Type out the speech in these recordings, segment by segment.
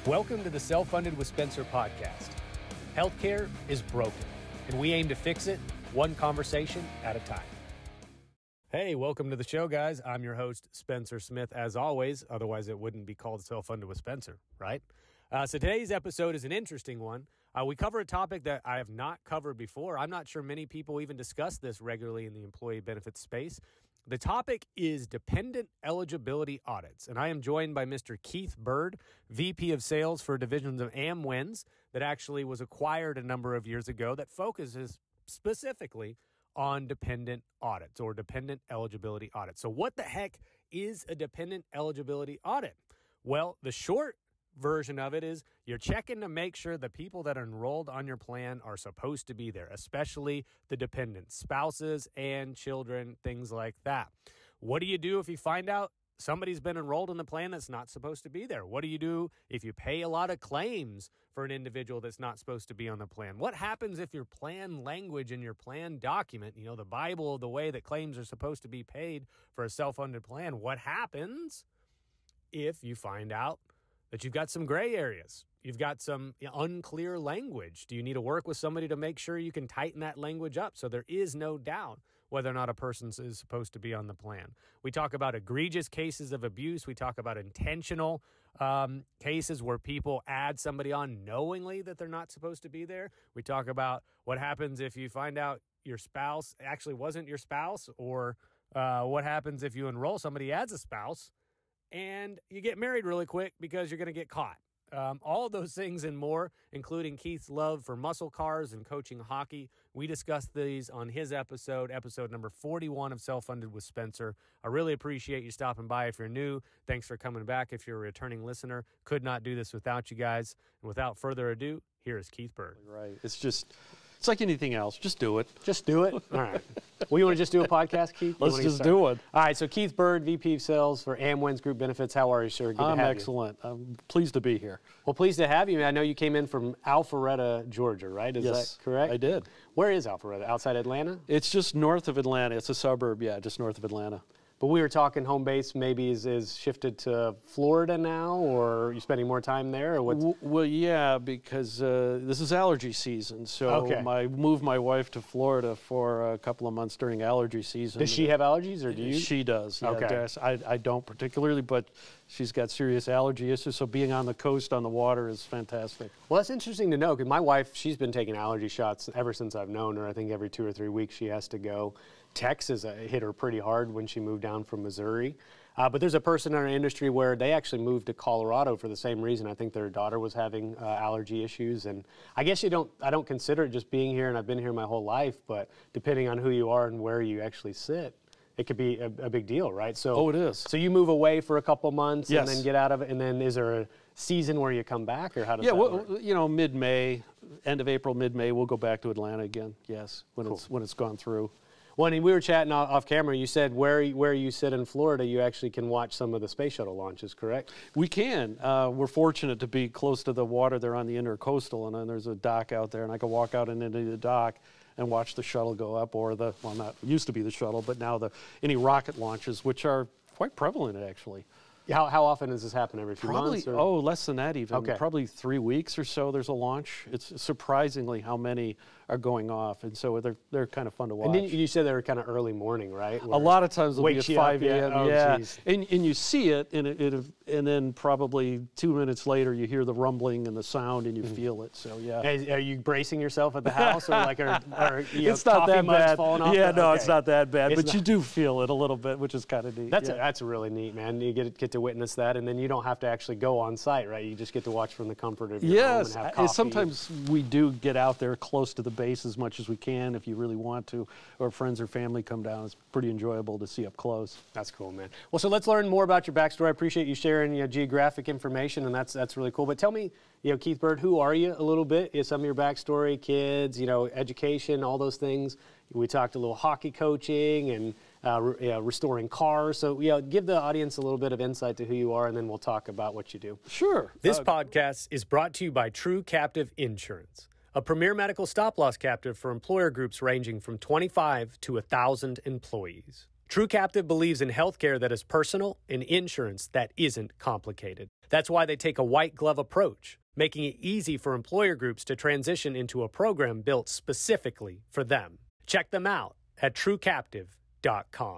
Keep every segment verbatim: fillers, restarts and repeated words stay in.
Welcome to the Self-Funded with Spencer podcast. Healthcare is broken, and we aim to fix it one conversation at a time. Hey, welcome to the show, guys. I'm your host, Spencer Smith, as always. Otherwise, it wouldn't be called Self-Funded with Spencer, right? Uh, so today's episode is an interesting one. Uh, we cover a topic that I have not covered before. I'm not sure many people even discuss this regularly in the employee benefits space. The topic is dependent eligibility audits, and I am joined by Mister Keith Bird, V P of Sales for divisions of AmWins, that actually was acquired a number of years ago that focuses specifically on dependent audits or dependent eligibility audits. So what the heck is a dependent eligibility audit? Well, the short version of it is you're checking to make sure the people that are enrolled on your plan are supposed to be there, especially the dependents, spouses and children, things like that. What do you do if you find out somebody's been enrolled in the plan that's not supposed to be there? What do you do if you pay a lot of claims for an individual that's not supposed to be on the plan? What happens if your plan language in your plan document, you know, the Bible, the way that claims are supposed to be paid for a self-funded plan, what happens if you find out that you've got some gray areas? You've got some unclear language. Do you need to work with somebody to make sure you can tighten that language up so there is no doubt whether or not a person is supposed to be on the plan? We talk about egregious cases of abuse. We talk about intentional um, cases where people add somebody on knowingly that they're not supposed to be there. We talk about what happens if you find out your spouse actually wasn't your spouse, or uh, what happens if you enroll somebody as a spouse and you get married really quick because you're going to get caught. Um, all of those things and more, including Keith's love for muscle cars and coaching hockey. We discussed these on his episode, episode number forty-one of Self-Funded with Spencer. I really appreciate you stopping by if you're new. Thanks for coming back if you're a returning listener. Could not do this without you guys. And without further ado, here is Keith Bird. Right. It's just, it's like anything else. Just do it. Just do it? All right. Well, you want to just do a podcast, Keith? Let's just do it. All right. So Keith Bird, V P of Sales for AmWins Group Benefits. How are you, sir? Good I'm to have excellent. You. I'm pleased to be here. Well, pleased to have you. I know you came in from Alpharetta, Georgia, right? Is yes, that correct? I did. Where is Alpharetta? Outside Atlanta? It's just north of Atlanta. It's a suburb, yeah, just north of Atlanta. But we were talking home base maybe is, is shifted to Florida now, or are you spending more time there? Or what's... Well, yeah, because uh, this is allergy season. So okay. I moved my wife to Florida for a couple of months during allergy season. Does she have allergies, or do you? She does, yeah. Okay. I, I don't particularly, but she's got serious allergy issues, so being on the coast on the water is fantastic. Well, that's interesting to know, because my wife, she's been taking allergy shots ever since I've known her. I think every two or three weeks she has to go. Texas uh, hit her pretty hard when she moved down from Missouri. Uh, but there's a person in our industry where they actually moved to Colorado for the same reason. I think their daughter was having uh, allergy issues. And I guess you don't, I don't consider it just being here, and I've been here my whole life, but depending on who you are and where you actually sit, it could be a, a big deal, right? So, oh, it is. So you move away for a couple months yes. and then get out of it, and then is there a season where you come back, or how does yeah, that well, work? you know, mid-May, end of April, mid-May, we'll go back to Atlanta again, yes, when, cool. it's, when it's gone through. Well, and we were chatting off, off camera. You said where where you sit in Florida, you actually can watch some of the space shuttle launches, correct? We can. Uh, we're fortunate to be close to the water there on the intercoastal, and then there's a dock out there, and I can walk out and into the dock and watch the shuttle go up, or the, well, not, used to be the shuttle, but now the any rocket launches, which are quite prevalent, actually. How, how often does this happen? Every few Probably, months? Or? Oh, less than that even. Okay. Probably three weeks or so there's a launch. It's surprisingly how many are going off, and so they're they're kind of fun to watch. And then you said they were kind of early morning, right? A lot of times they'll be at five yeah. A M Oh, yeah, geez. and and you see it, and it, it, and then probably two minutes later you hear the rumbling and the sound, and you mm-hmm. feel it. So yeah. Is, are you bracing yourself at the house, or like, are, are you know, it's not that bad. Falling off yeah, the, no, okay. it's not that bad, It's but not. you do feel it a little bit, which is kind of neat. That's yeah. a, that's really neat, man. You get get to witness that, and then you don't have to actually go on site, right? You just get to watch from the comfort of your yes, home and have coffee. sometimes we do get out there close to the base as much as we can if you really want to, or friends or family come down. It's pretty enjoyable to see up close. That's cool, man. Well, so let's learn more about your backstory. I appreciate you sharing, you know, geographic information, and that's that's really cool. But tell me, you know, Keith Bird, who are you a little bit? Is some of your backstory, kids, you know, education, all those things. We talked a little hockey coaching and uh, re yeah, restoring cars. So, yeah, give the audience a little bit of insight to who you are, and then we'll talk about what you do. Sure. This uh, podcast is brought to you by True Captive Insurance, a premier medical stop-loss captive for employer groups ranging from twenty-five to one thousand employees. True Captive believes in healthcare that is personal and insurance that isn't complicated. That's why they take a white glove approach, making it easy for employer groups to transition into a program built specifically for them. Check them out at true captive dot com.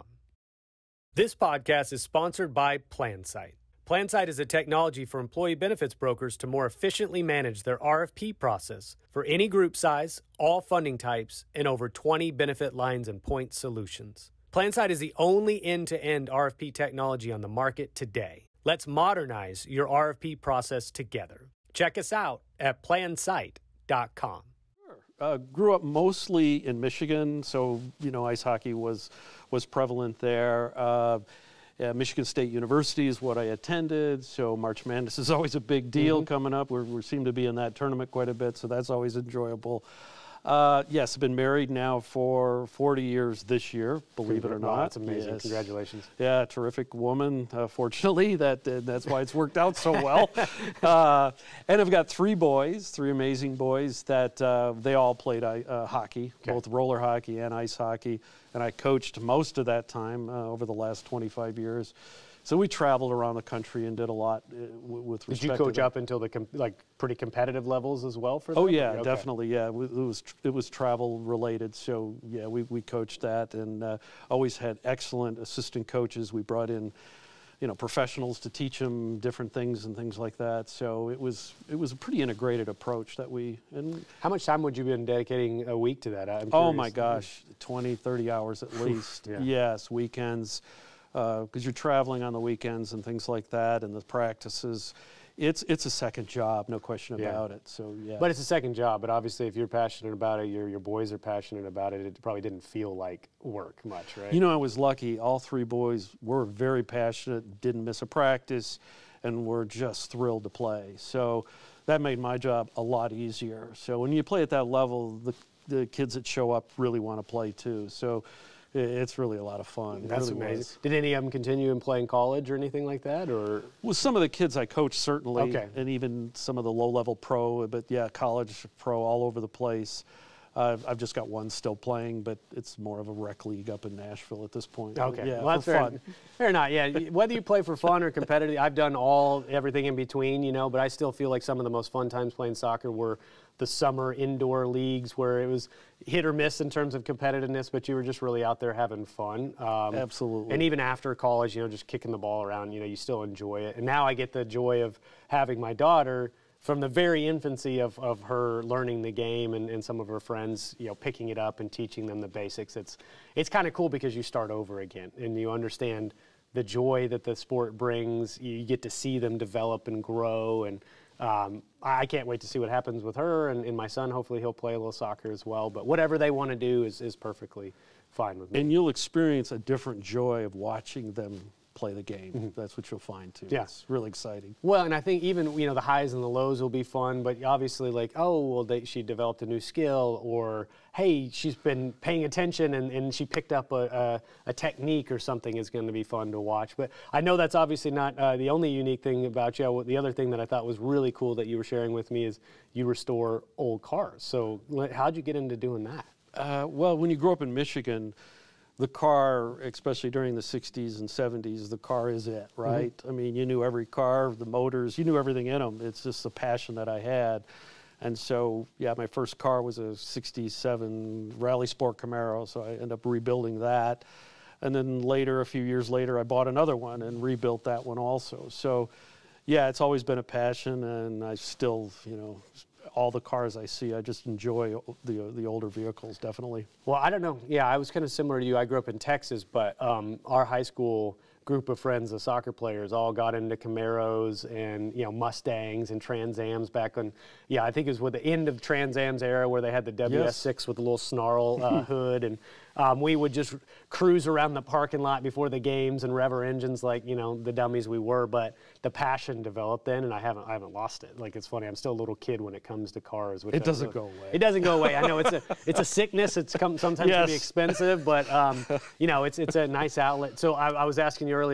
This podcast is sponsored by PlanSight. PlanSight is a technology for employee benefits brokers to more efficiently manage their R F P process for any group size, all funding types, and over twenty benefit lines and point solutions. PlanSight is the only end-to-end R F P technology on the market today. Let's modernize your R F P process together. Check us out at plan sight dot com. Uh, grew up mostly in Michigan, so you know ice hockey was was prevalent there. Uh, yeah, Michigan State University is what I attended, so March Madness is always a big deal mm-hmm. coming up. We're, we seem to be in that tournament quite a bit, so that's always enjoyable. Uh, yes, I've been married now for forty years this year, believe it or not. That's amazing. Yes. Congratulations. Yeah, terrific woman. Uh, fortunately, that uh, that's why it's worked out so well. uh, and I've got three boys, three amazing boys that uh, they all played uh, hockey, okay. both roller hockey and ice hockey. And I coached most of that time uh, over the last twenty-five years. So we traveled around the country and did a lot uh, w with respect to Did you coach up until the com like pretty competitive levels as well for them? Oh yeah, okay. definitely. Yeah, it was it was travel related. So yeah, we we coached that and uh, always had excellent assistant coaches. We brought in, you know, professionals to teach them different things and things like that. So it was it was a pretty integrated approach that we. And how much time would you been dedicating a week to that? I'm oh my gosh, twenty, thirty hours at least. yeah. Yes, weekends. Because uh, you're traveling on the weekends and things like that, and the practices, it's it's a second job, no question yeah. about it. So yeah. But it's a second job. But obviously, if you're passionate about it, your your boys are passionate about it. It probably didn't feel like work much, right? You know, I was lucky. All three boys were very passionate, didn't miss a practice, and were just thrilled to play. So that made my job a lot easier. So when you play at that level, the the kids that show up really want to play too. So. It's really a lot of fun. That's really amazing. Was. Did any of them continue and play in college or anything like that, or? Well, some of the kids I coached certainly, okay. and even some of the low-level pro. But yeah, college pro all over the place. Uh, I've just got one still playing, but it's more of a rec league up in Nashville at this point. Okay, yeah, well, that's for fair, fun. Fair enough. Yeah, whether you play for fun or competitive, I've done all everything in between, you know. But I still feel like some of the most fun times playing soccer were the summer indoor leagues where it was hit or miss in terms of competitiveness, but you were just really out there having fun. Um, Absolutely. And even after college, you know, just kicking the ball around, you know, you still enjoy it. And now I get the joy of having my daughter from the very infancy of, of her learning the game and, and some of her friends, you know, picking it up and teaching them the basics. It's, it's kind of cool because you start over again and you understand the joy that the sport brings. You get to see them develop and grow, and um, I can't wait to see what happens with her and, and my son. Hopefully he'll play a little soccer as well, but whatever they want to do is, is perfectly fine with me. And you'll experience a different joy of watching them play the game. Mm-hmm. That's what you'll find too. Yeah. It's really exciting. Well, and I think even, you know, the highs and the lows will be fun, but obviously like, oh, well, they, she developed a new skill, or, hey, she's been paying attention and, and she picked up a, a, a technique or something is going to be fun to watch. But I know that's obviously not uh, the only unique thing about you. The other thing that I thought was really cool that you were sharing with me is you restore old cars. So how'd you get into doing that? Uh, well, when you grow up in Michigan, the car, especially during the sixties and seventies, the car is it, right? Mm-hmm. I mean, you knew every car, the motors, you knew everything in them. It's just the passion that I had. And so, yeah, my first car was a sixty-seven Rally Sport Camaro, so I ended up rebuilding that. And then later, a few years later, I bought another one and rebuilt that one also. So, yeah, it's always been a passion, and I still, you know, all the cars I see, I just enjoy the the older vehicles, definitely. Well, I don't know. Yeah, I was kind of similar to you. I grew up in Texas, but um, our high school group of friends, the soccer players, all got into Camaros and, you know, Mustangs and Trans Ams back on, yeah, I think it was with the end of Trans Am's era where they had the W S six yes. with the little snarl uh, hood, and um, we would just cruise around the parking lot before the games and rev our engines like, you know, the dummies we were, but the passion developed then, and I haven't I haven't lost it. Like, it's funny, I'm still a little kid when it comes to cars. Which it doesn't really, go away. It doesn't go away. I know it's a it's a sickness. It's come, sometimes yes. can be expensive, but um, you know, it's it's a nice outlet. So I, I was asking you earlier,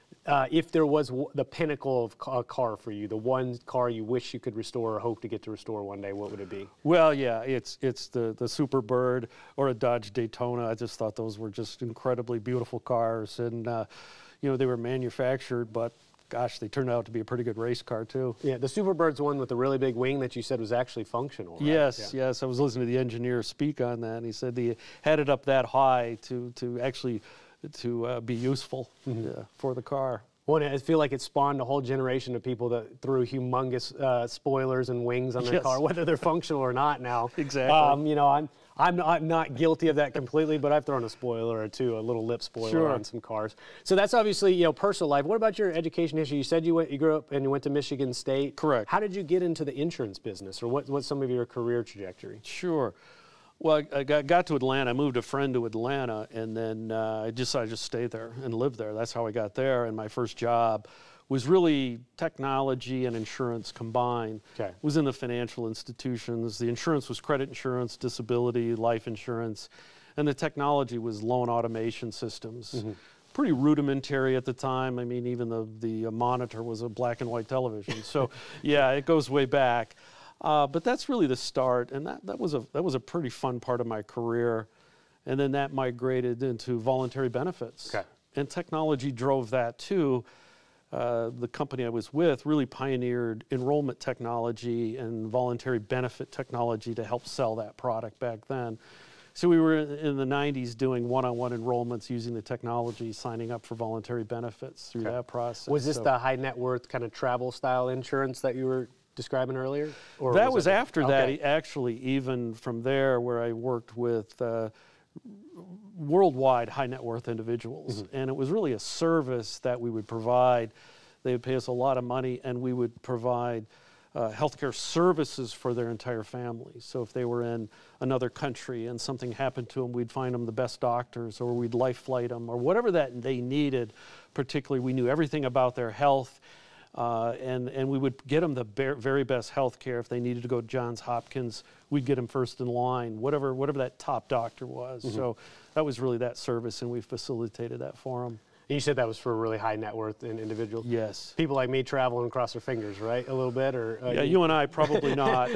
Uh, if there was w the pinnacle of ca- a car for you, the one car you wish you could restore or hope to get to restore one day, what would it be? Well, yeah, it's it's the the Superbird or a Dodge Daytona. I just thought those were just incredibly beautiful cars, and uh, you know, they were manufactured, but gosh, they turned out to be a pretty good race car too. Yeah, the Superbird's one with the really big wing that you said was actually functional, right? Yes, yeah. yes. I was listening to the engineer speak on that, and he said he had it up that high to to actually to uh, be useful mm-hmm. uh, for the car. Well, I feel like it spawned a whole generation of people that threw humongous uh, spoilers and wings on their yes. car, whether they're functional or not now. Exactly. Um, you know, I'm, I'm, not, I'm not guilty of that completely, but I've thrown a spoiler or two, a little lip spoiler sure. on some cars. So that's obviously, you know, personal life. What about your education history? You said you went, you grew up and you went to Michigan State. Correct. How did you get into the insurance business, or what, what's some of your career trajectory? Sure. Well, I got, got to Atlanta. I moved a friend to Atlanta, and then uh, I decided to just stay there and live there. That's how I got there. And my first job was really technology and insurance combined. Okay. It was in the financial institutions. The insurance was credit insurance, disability, life insurance, and the technology was loan automation systems. Mm-hmm. Pretty rudimentary at the time. I mean, even the, the monitor was a black and white television. So, yeah, it goes way back. Uh, but that's really the start, and that, that was a that was a pretty fun part of my career, and then that migrated into voluntary benefits. Okay. And technology drove that too. Uh, the company I was with really pioneered enrollment technology and voluntary benefit technology to help sell that product back then. So we were in the nineties doing one-on-one enrollments using the technology, signing up for voluntary benefits through okay. that process. Was this so, the high net worth kind of travel style insurance that you were describing earlier? Or that was, was it, after okay. that, actually, even from there, where I worked with uh, worldwide high net worth individuals. Mm-hmm. And it was really a service that we would provide. They would pay us a lot of money, and we would provide uh, healthcare services for their entire family. So if they were in another country and something happened to them, we'd find them the best doctors, or we'd life flight them, or whatever that they needed. Particularly, we knew everything about their health. Uh, and, and we would get them the be very best health care. If they needed to go to Johns Hopkins, we'd get them first in line, whatever, whatever that top doctor was. Mm-hmm. So that was really that service, and we facilitated that for them. And you said that was for really high net worth individuals? Yes. People like me travel and cross their fingers, right, a little bit? Or uh, yeah, you and I probably not.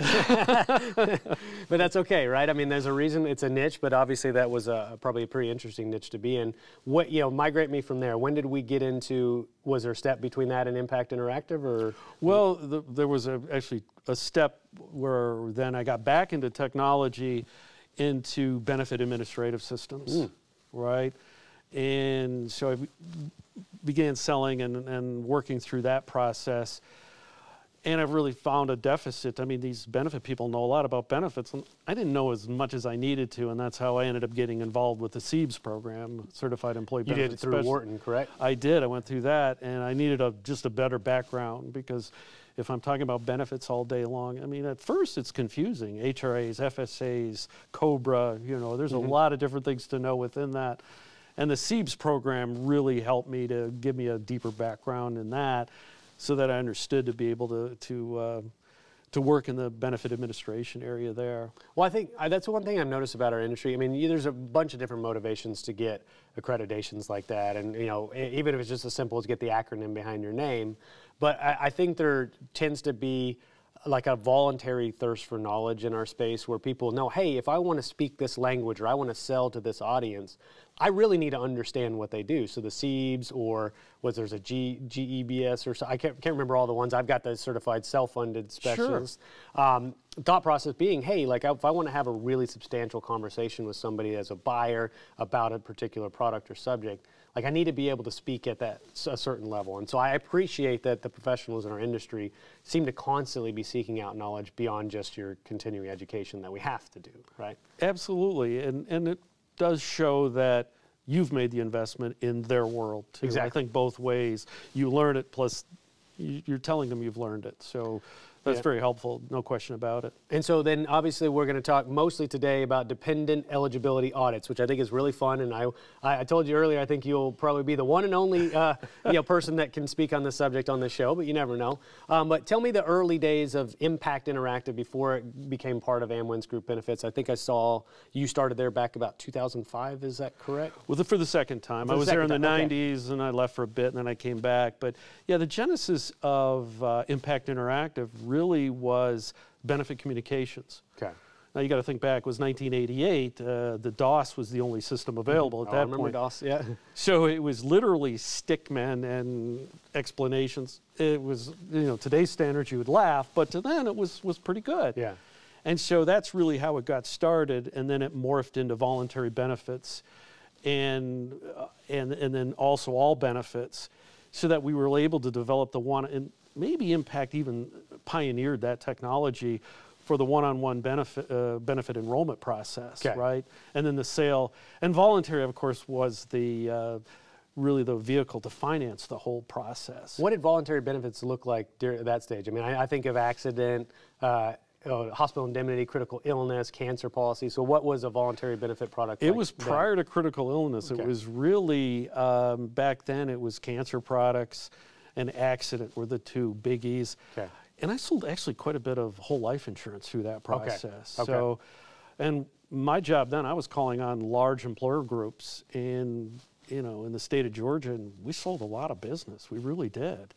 But that's okay, right? I mean, there's a reason it's a niche, but obviously that was a, probably a pretty interesting niche to be in. What, you know, migrate me from there. When did we get into, was there a step between that and Impact Interactive? Or? Well, the, there was a, actually a step where then I got back into technology, into benefit administrative systems, mm. right? And so I began selling and, and working through that process. And I've really found a deficit. I mean, these benefit people know a lot about benefits, and I didn't know as much as I needed to, and that's how I ended up getting involved with the C E B S program, Certified Employee you Benefit did it through Specialist. Wharton, correct? I did. I went through that, and I needed a, just a better background, because if I'm talking about benefits all day long, I mean, at first it's confusing. H R As, F S As, COBRA, you know, there's mm-hmm. a lot of different things to know within that. And the C E B S program really helped me to give me a deeper background in that, so that I understood to be able to to uh, to work in the benefit administration area there. Well, I think uh, that's one thing I've noticed about our industry. I mean, you, there's a bunch of different motivations to get accreditations like that, and you know, even if it's just as simple as get the acronym behind your name. But I, I think there tends to be like a voluntary thirst for knowledge in our space, where people know, hey, if I want to speak this language or I want to sell to this audience, I really need to understand what they do. So the C E B S, or was there's a G, GEBS, or so, I can't, can't remember all the ones. I've got the certified self-funded specialist. Sure. Um, thought process being, hey, like if I want to have a really substantial conversation with somebody as a buyer about a particular product or subject, like I need to be able to speak at that a certain level. And so I appreciate that the professionals in our industry seem to constantly be seeking out knowledge beyond just your continuing education that we have to do, right? Absolutely, and, and it does show that you've made the investment in their world too. Exactly. I think both ways. You learn it, plus you're telling them you've learned it. So That's Yeah. very helpful, no question about it. And so then obviously we're going to talk mostly today about dependent eligibility audits, which I think is really fun. And I, I I told you earlier, I think you'll probably be the one and only uh, you know, person that can speak on this subject on this show, but you never know. Um, but tell me the early days of Impact Interactive before it became part of Amwins Group Benefits. I think I saw you started there back about two thousand five, is that correct? Well, the, for the second time. For I the was there in second the time, okay. nineties, and I left for a bit, and then I came back. But yeah, the genesis of uh, Impact Interactive really was benefit communications. Okay. Now you got to think back, it was nineteen eighty-eight, uh, the DOS was the only system available at Oh, that I remember point. DOS, yeah. So it was literally stickmen and explanations. It was, you know, today's standards you would laugh, but to then it was, was pretty good. Yeah. And so that's really how it got started, and then it morphed into voluntary benefits and, uh, and, and then also all benefits, so that we were able to develop the one, and maybe Impact even pioneered that technology for the one-on-one benefit, uh, benefit enrollment process, Okay. right? And then the sale, and voluntary, of course, was the uh, really the vehicle to finance the whole process. What did voluntary benefits look like during that stage? I mean, I, I think of accident, uh, uh, hospital indemnity, critical illness, cancer policy. So what was a voluntary benefit product It like was then? prior to critical illness. Okay. It was really, um, back then it was cancer products and accident were the two biggies. Okay. And I sold actually quite a bit of whole life insurance through that process. Okay. So, and my job then, I was calling on large employer groups in, you know, in the state of Georgia, and we sold a lot of business. We really did.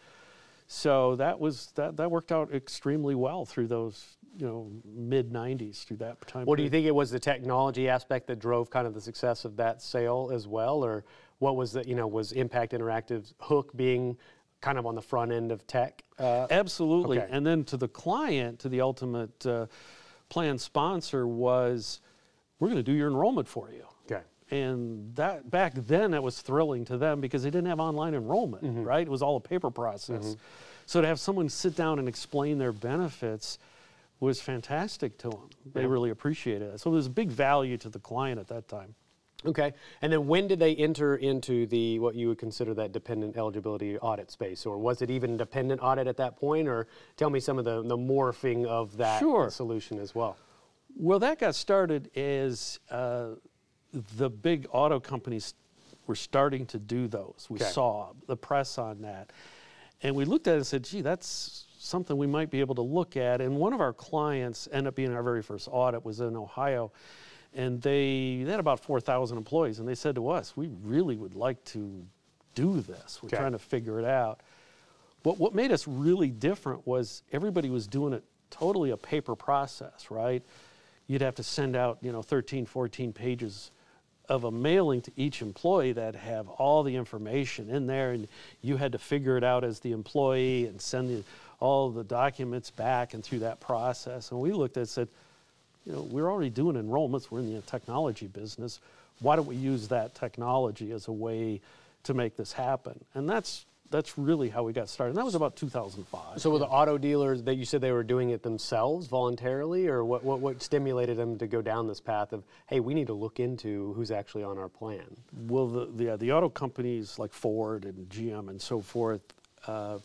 So that was, that, that worked out extremely well through those, you know, mid nineties, through that time. Well, do you period. think it was the technology aspect that drove kind of the success of that sale as well? Or what was the, you know, was Impact Interactive's hook being kind of on the front end of tech? Uh, Absolutely. Okay. And then to the client, to the ultimate uh, plan sponsor, was we're going to do your enrollment for you. okay. And that back then, that was thrilling to them because they didn't have online enrollment, Mm-hmm. right? It was all a paper process. So to have someone sit down and explain their benefits was fantastic to them. They Yeah. really appreciated it. So there was a big value to the client at that time. Okay. And then when did they enter into the, what you would consider that dependent eligibility audit space? Or was it even dependent audit at that point? Or tell me some of the, the morphing of that Sure. solution as well. Well, that got started as uh, the big auto companies were starting to do those. We Okay. saw the press on that. And we looked at it and said, gee, that's something we might be able to look at. And one of our clients ended up being our very first audit, was in Ohio. And they, they had about four thousand employees. And they said to us, we really would like to do this. We're Okay. trying to figure it out. What, what made us really different was everybody was doing it totally a paper process, right? You'd have to send out, you know, thirteen, fourteen pages of a mailing to each employee that have all the information in there, and you had to figure it out as the employee and send the, all the documents back and through that process. And we looked at it and said, you know, we're already doing enrollments. We're in the technology business. Why don't we use that technology as a way to make this happen? And that's that's really how we got started. And that was about two thousand five. So were the auto dealers that you said they were doing it themselves voluntarily, or what, what, what stimulated them to go down this path of, hey, we need to look into who's actually on our plan? Well, the, the, the auto companies like Ford and G M and so forth, uh,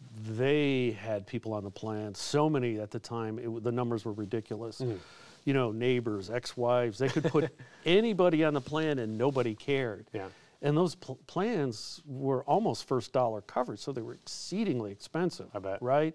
they had people on the plan. So many at the time, it, w- the numbers were ridiculous. You know, neighbors, ex-wives, they could put anybody on the plan and nobody cared. Yeah. And those pl- plans were almost first dollar coverage, so they were exceedingly expensive. I bet. Right?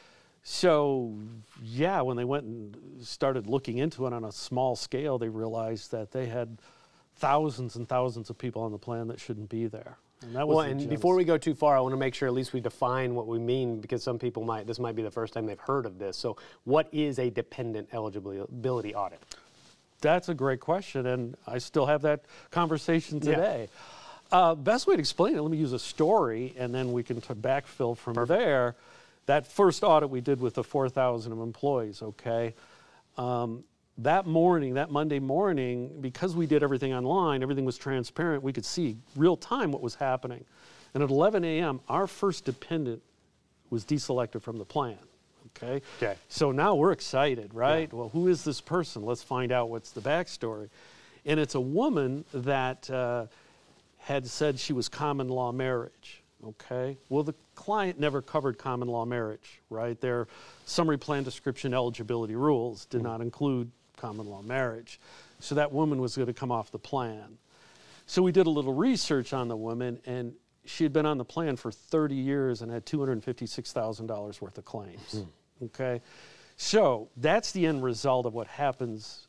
So, yeah, when they went and started looking into it on a small scale, they realized that they had thousands and thousands of people on the plan that shouldn't be there. And that was Well, the and genesis. before we go too far, I want to make sure at least we define what we mean, because some people might, this might be the first time they've heard of this. So what is a dependent eligibility audit? That's a great question, and I still have that conversation Yeah. today. Uh, best way to explain it, let me use a story, and then we can t- backfill from there. That first audit we did with the four thousand employees, okay? Um, that morning, that Monday morning, because we did everything online, everything was transparent, we could see real time what was happening. And at eleven a m, our first dependent was deselected from the plan. Okay. Okay. So now we're excited, right? Well, who is this person? Let's find out what's the backstory. And it's a woman that uh, had said she was common law marriage. Okay, well, the client never covered common law marriage, right? Their summary plan description eligibility rules did not include common law marriage. So that woman was going to come off the plan. So we did a little research on the woman, and she had been on the plan for thirty years and had two hundred fifty-six thousand dollars worth of claims. Mm. Okay, so that's the end result of what happens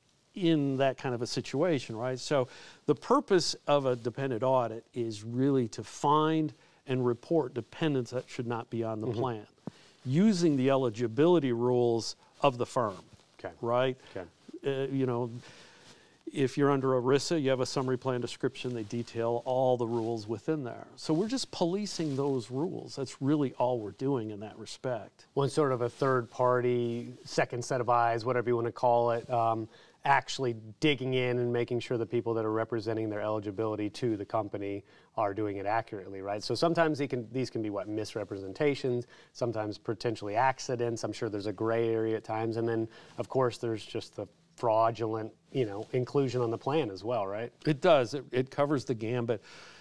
in that kind of a situation, right? So the purpose of a dependent audit is really to find and report dependents that should not be on the mm-hmm. plan, using the eligibility rules of the firm, okay. right? Okay. Uh, you know, if you're under ERISA, you have a summary plan description, they detail all the rules within there. So we're just policing those rules. That's really all we're doing in that respect. One sort of a third party, second set of eyes, whatever you want to call it, um, actually digging in and making sure the people that are representing their eligibility to the company are doing it accurately, right? So sometimes they can, these can be, what, misrepresentations, sometimes potentially accidents. I'm sure there's a gray area at times. And then, of course, there's just the fraudulent, you know, inclusion on the plan as well, right? It does. It, it covers the gambit.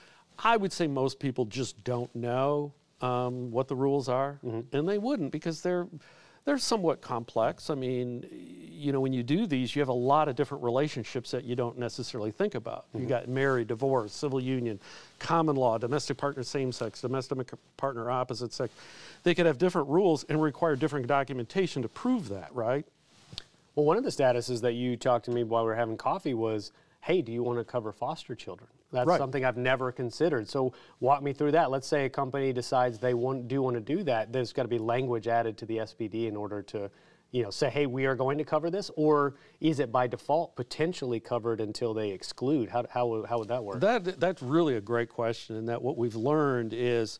I would say most people just don't know um, what the rules are, mm-hmm. and they wouldn't because they're they're somewhat complex. I mean, you know, when you do these, you have a lot of different relationships that you don't necessarily think about. Mm-hmm. You got married, divorce, civil union, common law, domestic partner same sex, domestic partner opposite sex. They could have different rules and require different documentation to prove that, right? Well, one of the statuses that you talked to me while we were having coffee was, hey, do you want to cover foster children? That's right. something I've never considered. So walk me through that. Let's say a company decides they want, do want to do that. There's got to be language added to the S P D in order to, you know, say, hey, we are going to cover this? Or is it by default potentially covered until they exclude? How, how, how would that work? That, that's really a great question, and that what we've learned is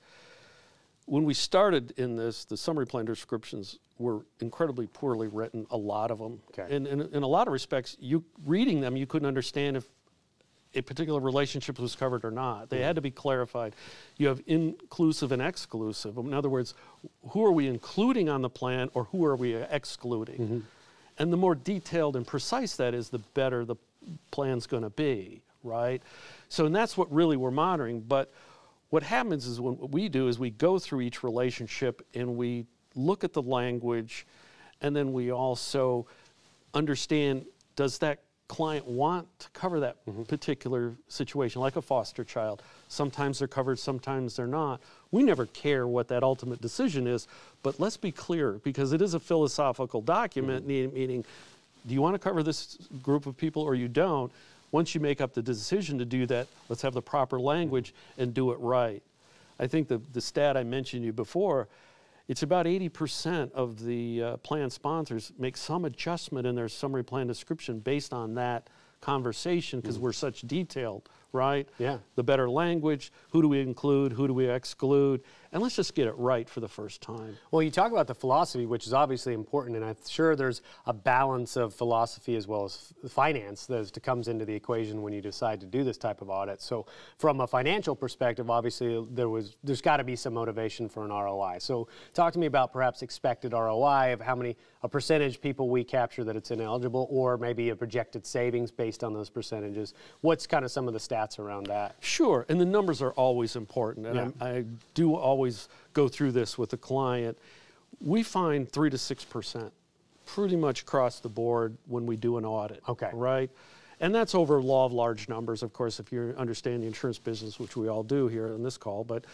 when we started in this, the summary plan descriptions were incredibly poorly written, a lot of them. Okay. And, and in a lot of respects, you reading them, you couldn't understand if a particular relationship was covered or not. They mm-hmm. had to be clarified. You have inclusive and exclusive. In other words, who are we including on the plan or who are we excluding? Mm-hmm. And the more detailed and precise that is, the better the plan's going to be, right? So, and that's what really we're monitoring. But what happens is when what we do is we go through each relationship and we look at the language, and then we also understand, does that client want to cover that mm-hmm. particular situation, like a foster child? Sometimes they're covered, sometimes they're not. We never care what that ultimate decision is, but let's be clear, because it is a philosophical document, mm-hmm. meaning, do you want to cover this group of people or you don't? Once you make up the decision to do that, let's have the proper language and do it right. I think the, the stat I mentioned to you before, it's about eighty percent of the uh, plan sponsors make some adjustment in their summary plan description based on that conversation because mm. we're such detailed, right? Yeah. The better language, who do we include, who do we exclude, and let's just get it right for the first time. Well, you talk about the philosophy, which is obviously important, and I'm sure there's a balance of philosophy as well as finance that comes into the equation when you decide to do this type of audit. So from a financial perspective, obviously there was, there's got to be some motivation for an R O I. So talk to me about perhaps expected R O I of how many, a percentage people we capture that it's ineligible, or maybe a projected savings based on those percentages. What's kind of some of the stats around that? Sure, and the numbers are always important, and Yeah. I, I do always go through this with the client. We find three to six percent pretty much across the board when we do an audit. Okay. Right? And that's over law of large numbers, of course, if you understand the insurance business, which we all do here on this call. But,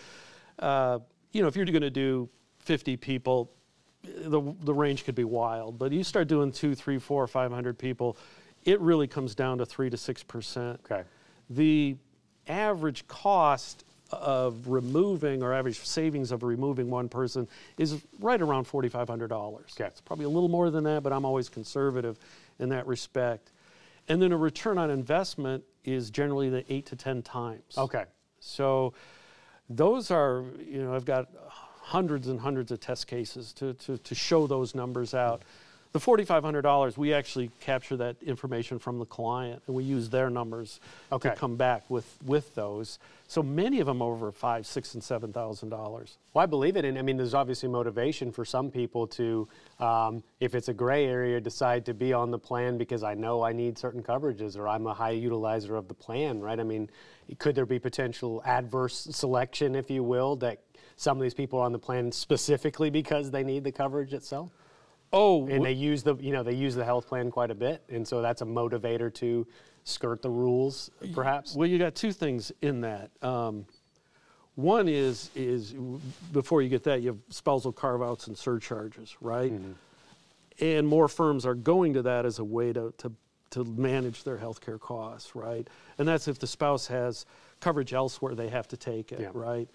uh, you know, if you're going to do fifty people, the, the range could be wild. But you start doing two, three, four, five hundred people, it really comes down to three to six percent. Okay. The average cost of removing, or average savings of removing one person is right around forty-five hundred dollars. Okay. It's probably a little more than that, but I'm always conservative in that respect. And then a return on investment is generally the eight to ten times. Okay. So those are, you know, I've got hundreds and hundreds of test cases to, to, to show those numbers out. The The forty-five hundred dollars, we actually capture that information from the client, and we use their numbers okay. to come back with, with those. So many of them over five, six, and seven thousand dollars. Well, I believe it, and I mean, there's obviously motivation for some people to, um, if it's a gray area, decide to be on the plan because I know I need certain coverages, or I'm a high utilizer of the plan, right? I mean, could there be potential adverse selection, if you will, that some of these people are on the plan specifically because they need the coverage itself? Oh, and they use the, you know, they use the health plan quite a bit, and so that's a motivator to skirt the rules, perhaps. Well, you got two things in that. Um, one is is before you get that, you have spousal carve-outs and surcharges, right? Mm-hmm. And more firms are going to that as a way to to to manage their health care costs, right? And that's if the spouse has coverage elsewhere, they have to take it, yeah. right?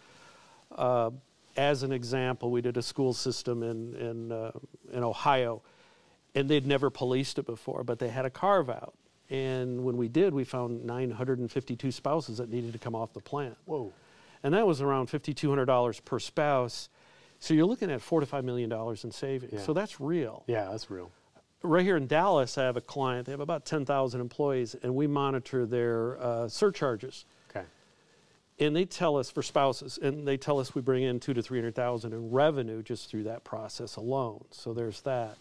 Uh, As an example, we did a school system in in, uh, in Ohio, and they'd never policed it before, but they had a carve-out. And when we did, we found nine hundred fifty-two spouses that needed to come off the plan. Whoa! And that was around five thousand two hundred dollars per spouse. So you're looking at four to five million dollars in savings. Yeah. So that's real. Yeah, that's real. Right here in Dallas, I have a client. They have about ten thousand employees, and we monitor their uh, surcharges. Okay. And they tell us for spouses, and they tell us we bring in two to three hundred thousand in revenue just through that process alone. So there's that.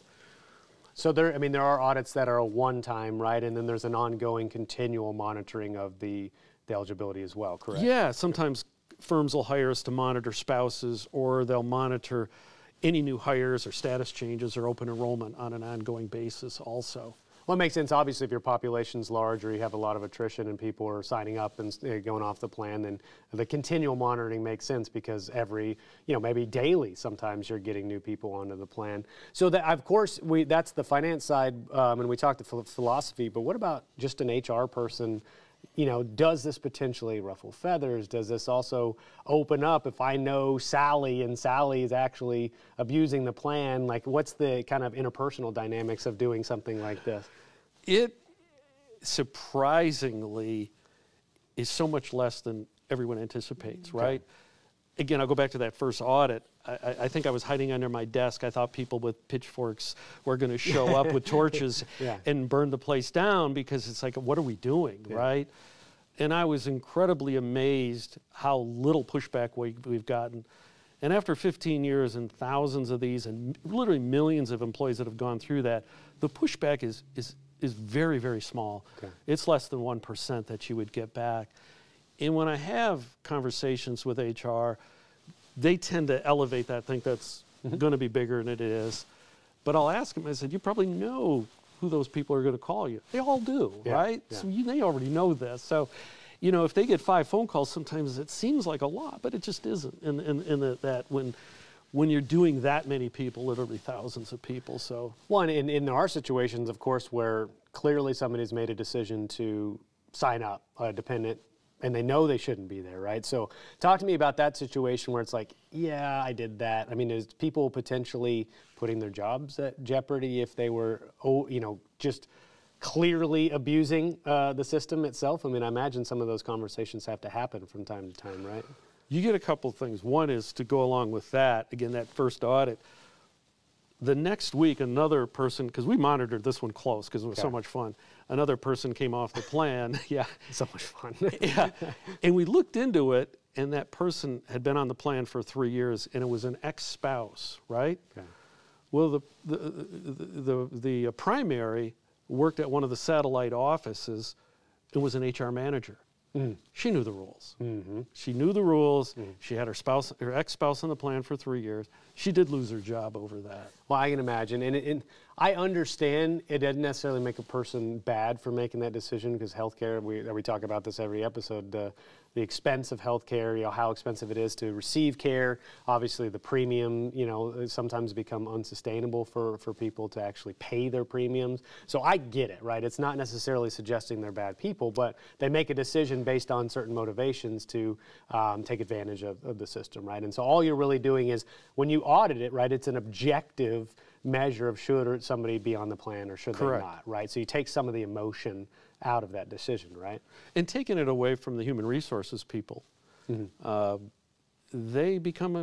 So there, I mean, there are audits that are a one-time, right, and then there's an ongoing, continual monitoring of the the eligibility as well. Correct? Yeah. Sometimes firms will hire us to monitor spouses, or they'll monitor any new hires or status changes or open enrollment on an ongoing basis also. Well, it makes sense. Obviously, if your population's large or you have a lot of attrition and people are signing up and uh, going off the plan, then the continual monitoring makes sense because every, you know, maybe daily sometimes you're getting new people onto the plan. So that, of course, we that's the finance side, um, and we talked the philosophy, but what about just an H R person? You know, does this potentially ruffle feathers? Does this also open up if I know Sally and Sally is actually abusing the plan? Like, what's the kind of interpersonal dynamics of doing something like this? It surprisingly is so much less than everyone anticipates, okay. right? Again, I'll go back to that first audit. I, I think I was hiding under my desk. I thought people with pitchforks were going to show up with torches yeah. and burn the place down because it's like, what are we doing, yeah. right? And I was incredibly amazed how little pushback we, we've gotten. And after fifteen years and thousands of these and literally millions of employees that have gone through that, the pushback is, is, is very, very small. Okay. It's less than one percent that you would get back. And when I have conversations with H R, they tend to elevate that, think that's mm-hmm. going to be bigger than it is. But I'll ask them, I said, you probably know who those people are going to call you. They all do, yeah, right? Yeah. So you, they already know this. So, you know, if they get five phone calls, sometimes it seems like a lot, but it just isn't. In, in, in the, that when when you're doing that many people, literally thousands of people. So one, in, in our situations, of course, where clearly somebody's made a decision to sign up a dependent, and they know they shouldn't be there, right? So talk to me about that situation where it's like, yeah, I did that. I mean, is people potentially putting their jobs at jeopardy if they were, oh, you know, just clearly abusing uh, the system itself? I mean, I imagine some of those conversations have to happen from time to time, right? You get a couple things. One is to go along with that, again, that first audit. The next week, another person, because we monitored this one close because it was okay. so much fun, another person came off the plan. yeah. So much fun. yeah. And we looked into it, and that person had been on the plan for three years, and it was an ex-spouse, right? Okay. Well, the, the, the, the, the uh, primary worked at one of the satellite offices and was an H R manager. Mm. She knew the rules. Mm-hmm. She knew the rules. Mm. She had her spouse, her ex-spouse on the plan for three years. She did lose her job over that. Well, I can imagine. And, it, and I understand it doesn't necessarily make a person bad for making that decision because healthcare, we, we talk about this every episode, uh, the expense of healthcare, you know, how expensive it is to receive care. Obviously, the premium, you know, sometimes become unsustainable for, for people to actually pay their premiums. So I get it, right? It's not necessarily suggesting they're bad people, but they make a decision based on certain motivations to um, take advantage of, of the system, right? And so all you're really doing is when you audit it, right, it's an objective measure of should somebody be on the plan or should Correct. They not, right? So you take some of the emotion out of that decision, right? And taking it away from the human resources people, mm-hmm. uh, they become a, a,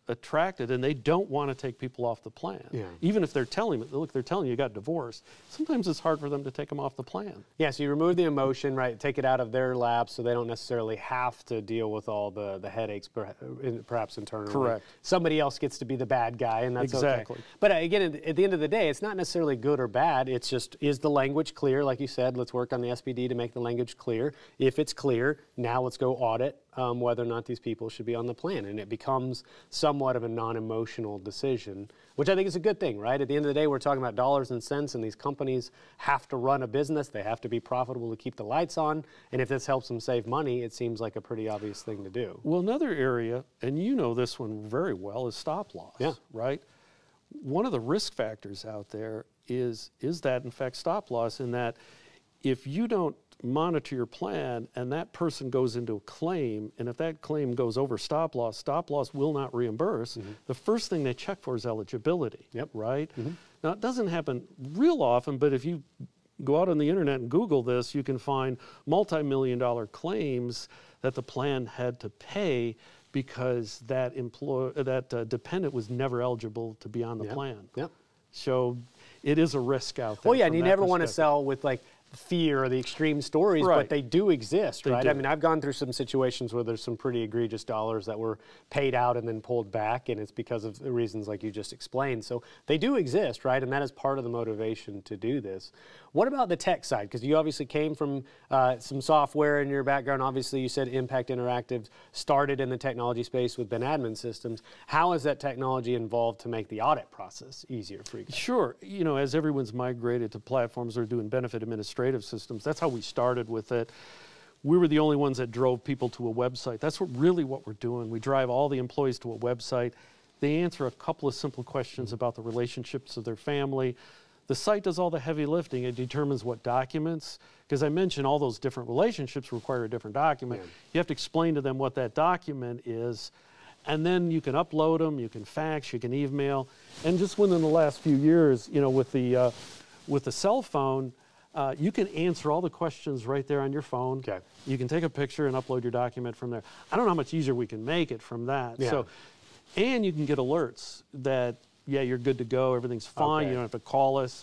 attracted, and they don't want to take people off the plan. Yeah. Even if they're telling them, look, they're telling you you got divorced. Sometimes it's hard for them to take them off the plan. Yeah, so you remove the emotion, right? Take it out of their lap so they don't necessarily have to deal with all the, the headaches, perhaps internally. Correct. Somebody else gets to be the bad guy, and that's exactly. okay. But again, at the end of the day, it's not necessarily good or bad. It's just, is the language clear? Like you said, let's work on the S P D to make the language clear. If it's clear, now let's go audit um, whether or not these people should be on the plan. And it becomes somewhat of a non-emotional decision, which I think is a good thing, right? At the end of the day, we're talking about dollars and cents, and these companies have to run a business. They have to be profitable to keep the lights on. And if this helps them save money, it seems like a pretty obvious thing to do. Well, another area, and you know this one very well, is stop loss, yeah. right? One of the risk factors out there is, is that, in fact, stop loss, in that if you don't monitor your plan and that person goes into a claim, and if that claim goes over stop loss, stop loss will not reimburse. Mm-hmm. The first thing they check for is eligibility, yep. right? Mm-hmm. Now, it doesn't happen real often, but if you go out on the internet and Google this, you can find multi-million dollar claims that the plan had to pay because that employee, that uh, dependent was never eligible to be on the yep. plan. Yep. So it is a risk out there. Well, yeah, and you never want to perspective. sell with like fear or the extreme stories, right. but they do exist, they right? do. I mean, I've gone through some situations where there's some pretty egregious dollars that were paid out and then pulled back, and it's because of the reasons like you just explained. So they do exist, right? And that is part of the motivation to do this. What about the tech side? Because you obviously came from uh, some software in your background. Obviously, you said Impact Interactive started in the technology space with Ben Admin Systems. How has that technology involved to make the audit process easier for you guys? Sure. You know, as everyone's migrated to platforms that are doing benefit administrative systems, that's how we started with it. We were the only ones that drove people to a website. That's what, really what we're doing. We drive all the employees to a website. They answer a couple of simple questions about the relationships of their family. The site does all the heavy lifting. It determines what documents, because I mentioned all those different relationships require a different document. Yeah. You have to explain to them what that document is, and then you can upload them, you can fax, you can email. And just within the last few years, you know, with the, uh, with the cell phone, uh, you can answer all the questions right there on your phone. Okay. You can take a picture and upload your document from there. I don't know how much easier we can make it from that. Yeah. So, and you can get alerts that, yeah, you're good to go, everything's fine, okay. you don't have to call us,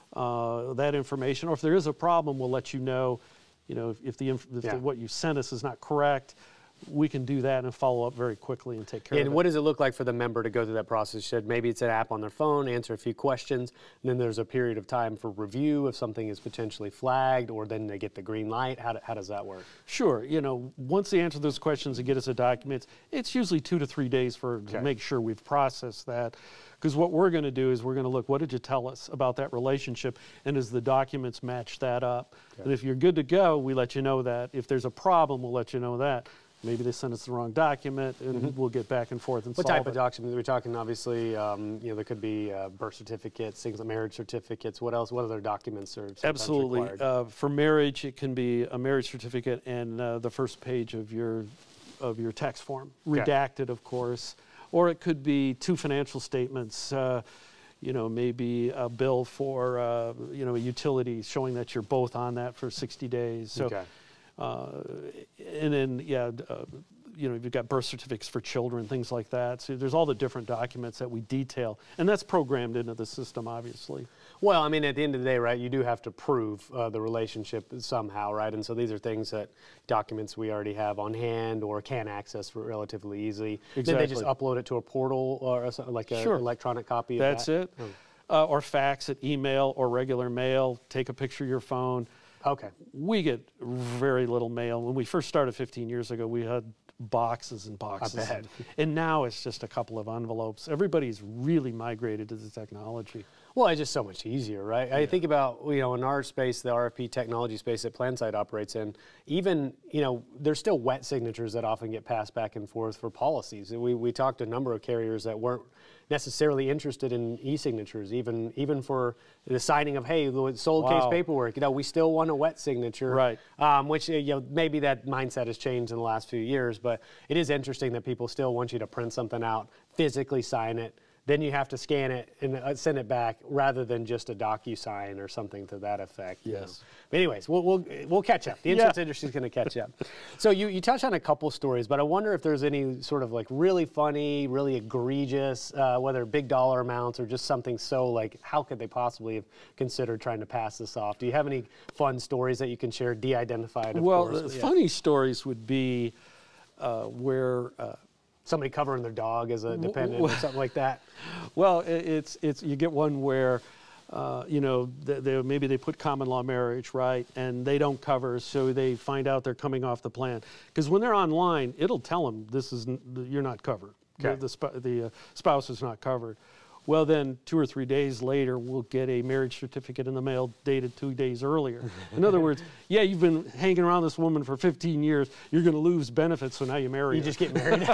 uh, that information. Or if there is a problem, we'll let you know, you know, if, if, the, if yeah. the, what you sent us is not correct, we can do that and follow up very quickly and take care and of it. And what does it look like for the member to go through that process? You said maybe it's an app on their phone, answer a few questions, and then there's a period of time for review if something is potentially flagged, or then they get the green light. How, do, how does that work? Sure. You know, once they answer those questions and get us a document, it's usually two to three days for okay. to make sure we've processed that. Because what we're going to do is we're going to look, what did you tell us about that relationship, and does the documents match that up? Okay. And if you're good to go, we let you know that. If there's a problem, we'll let you know that. Maybe they sent us the wrong document, and mm-hmm. we'll get back and forth and what solve type it. of documents? We're talking obviously, um, you know, there could be uh, birth certificates, things like marriage certificates. What else? What other documents are sometimes Absolutely. required? Uh, for marriage, it can be a marriage certificate and uh, the first page of your of your tax form, redacted, okay. of course. Or it could be two financial statements. Uh, you know, maybe a bill for uh, you know a utility showing that you're both on that for sixty days. So. Okay. Uh, and then, yeah, uh, you know, you've got birth certificates for children, things like that. So there's all the different documents that we detail, and that's programmed into the system, obviously. Well, I mean, at the end of the day, right, you do have to prove uh, the relationship somehow, right? And so these are things that documents we already have on hand or can access relatively easily. Exactly. Then they just upload it to a portal or a, like an sure. electronic copy of that's that? That's it. Oh. Uh, or fax it, email, or regular mail. Take a picture of your phone. Okay. We get very little mail. When we first started fifteen years ago, we had boxes and boxes. I bet. And now it's just a couple of envelopes. Everybody's really migrated to the technology. Well, it's just so much easier, right? Yeah. I think about, you know, in our space, the R F P technology space that PlanSight operates in, even, you know, there's still wet signatures that often get passed back and forth for policies. We, we talked to a number of carriers that weren't necessarily interested in e-signatures, even even for the signing of, hey, the sold wow. case paperwork, you know, we still want a wet signature. Right. Um, which, you know, maybe that mindset has changed in the last few years, but it is interesting that people still want you to print something out, physically sign it, then you have to scan it and uh, send it back rather than just a DocuSign or something to that effect. Yes. You know? But anyways, we'll, we'll, we'll catch up. The insurance yeah. industry is going to catch up. So you, you touched on a couple stories, but I wonder if there's any sort of like really funny, really egregious, uh, whether big dollar amounts or just something so like, how could they possibly have considered trying to pass this off? Do you have any fun stories that you can share, de-identified, of well, course? Well, yeah. funny stories would be uh, where... Uh, somebody covering their dog as a dependent or something like that. Well, it's it's you get one where, uh, you know, they, they, maybe they put common law marriage, right, and they don't cover, so they find out they're coming off the plan. Because when they're online, it'll tell them this is you're not covered. Okay. The the, the uh, spouse is not covered. Well, then two or three days later, we'll get a marriage certificate in the mail dated two days earlier. In other words, yeah, you've been hanging around this woman for fifteen years. You're going to lose benefits, so now you marry you her. You just get married?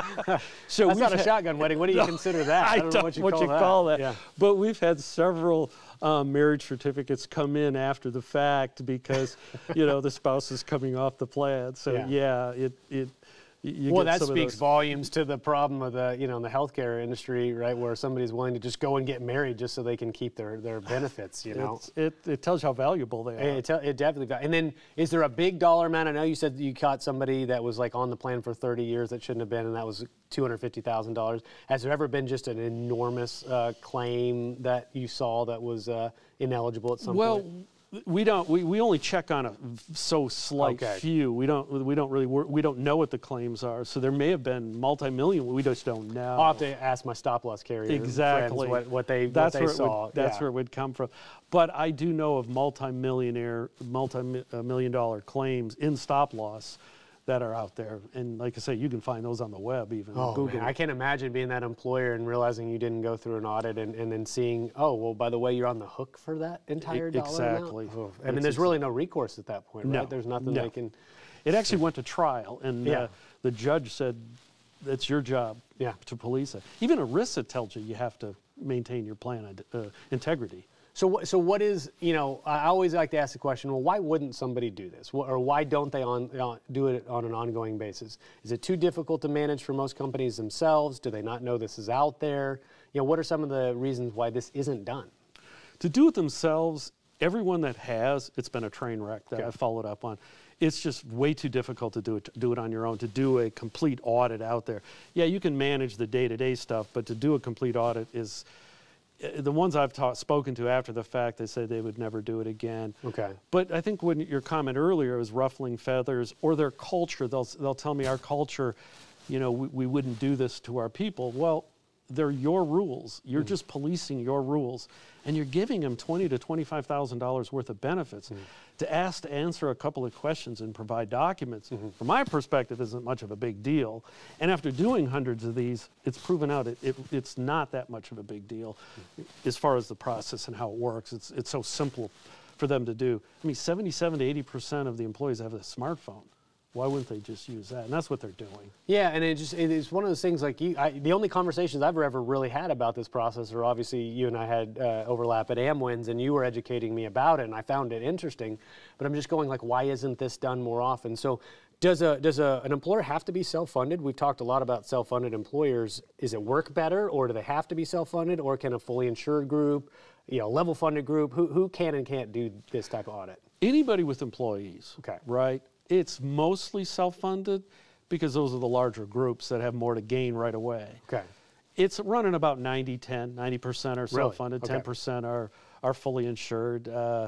So that's not a had, shotgun wedding. What do you no, consider that? I, I don't, don't know what you, what call, you that. call that. Yeah. But we've had several um, marriage certificates come in after the fact because, you know, the spouse is coming off the plan. So, yeah, yeah it... it You well, that speaks volumes to the problem of the, you know, in the healthcare industry, right, where somebody's willing to just go and get married just so they can keep their, their benefits, you know. It's, it, it tells you how valuable they are. It, it definitely, and then is there a big dollar amount? I know you said you caught somebody that was like on the plan for thirty years that shouldn't have been, and that was two hundred fifty thousand dollars. Has there ever been just an enormous uh, claim that you saw that was uh, ineligible at some well, point? Well, we don't. We, we only check on a so slight okay. few. We don't. We don't really. We don't know what the claims are. So there may have been multi-million. We just don't know. I'll have to ask my stop loss carrier exactly what, what they that's what they where saw. It would, that's yeah. where it would come from. But I do know of multi-millionaire, multi-million dollar claims in stop loss that are out there. And like I say, you can find those on the web even. Oh, Google. Man, I can't imagine being that employer and realizing you didn't go through an audit and, and then seeing, oh, well, by the way, you're on the hook for that entire dollar exactly. amount? Oh, I mean, there's really no recourse at that point, right? No, There's nothing no. they can... It actually went to trial, and yeah. uh, the judge said, it's your job yeah. to police it. Even ERISA tells you you have to maintain your plan uh, integrity. So, so what is, you know, I always like to ask the question, well, why wouldn't somebody do this? Or why don't they on, on, do it on an ongoing basis? Is it too difficult to manage for most companies themselves? Do they not know this is out there? You know, what are some of the reasons why this isn't done? To do it themselves, everyone that has, it's been a train wreck that okay. I followed up on. It's just way too difficult to do it, to do it on your own, to do a complete audit out there. Yeah, you can manage the day-to-day stuff, but to do a complete audit is... The ones I've taught, spoken to after the fact, they say they would never do it again. Okay. But I think when your comment earlier was ruffling feathers or their culture, they'll, they'll tell me our culture, you know, we, we wouldn't do this to our people. Well, they're your rules. You're mm-hmm. just policing your rules. And you're giving them twenty thousand to twenty-five thousand dollars worth of benefits. Mm-hmm. To ask to answer a couple of questions and provide documents, mm-hmm. from my perspective, isn't much of a big deal. And after doing hundreds of these, it's proven out it, it, it's not that much of a big deal mm-hmm. as far as the process and how it works. It's, it's so simple for them to do. I mean, seventy-seven to eighty percent of the employees have a smartphone. Why wouldn't they just use that? And that's what they're doing. Yeah, and it just it is one of those things like you. I, the only conversations I've ever really had about this process are obviously you and I had uh, overlap at Amwins, and you were educating me about it, and I found it interesting. But I'm just going like, why isn't this done more often? So, does a does a an employer have to be self-funded? We've talked a lot about self-funded employers. Is it work better, or do they have to be self-funded, or can a fully insured group, you know, level funded group, who who can and can't do this type of audit? Anybody with employees. Okay. Right. It's mostly self-funded because those are the larger groups that have more to gain right away. Okay. It's running about ninety ten, ninety percent are self-funded, really? Okay. ten percent are, are fully insured. Uh,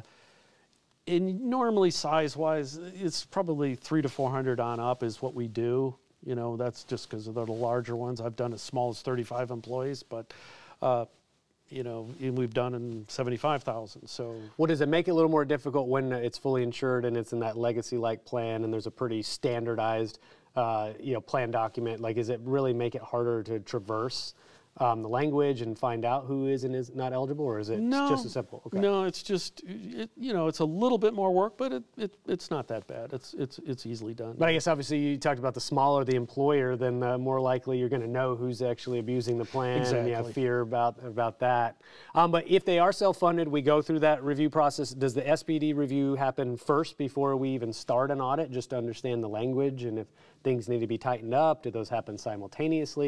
and normally size-wise, it's probably three to four hundred on up is what we do. You know, that's just because they're the larger ones. I've done as small as thirty-five employees, but uh, you know, and we've done in seventy-five thousand. So, well, does it make it a little more difficult when it's fully insured and it's in that legacy-like plan and there's a pretty standardized, uh, you know, plan document? Like, does it really make it harder to traverse um, the language and find out who is and is not eligible, or is it no, just as simple? Okay. No, it's just, it, you know, it's a little bit more work, but it, it it's not that bad. It's it's it's easily done. But I guess obviously you talked about the smaller the employer, then the more likely you're going to know who's actually abusing the plan. Exactly. And you have fear about about that. Um, but if they are self-funded, we go through that review process. Does the S P D review happen first before we even start an audit, just to understand the language and if things need to be tightened up? Do those happen simultaneously?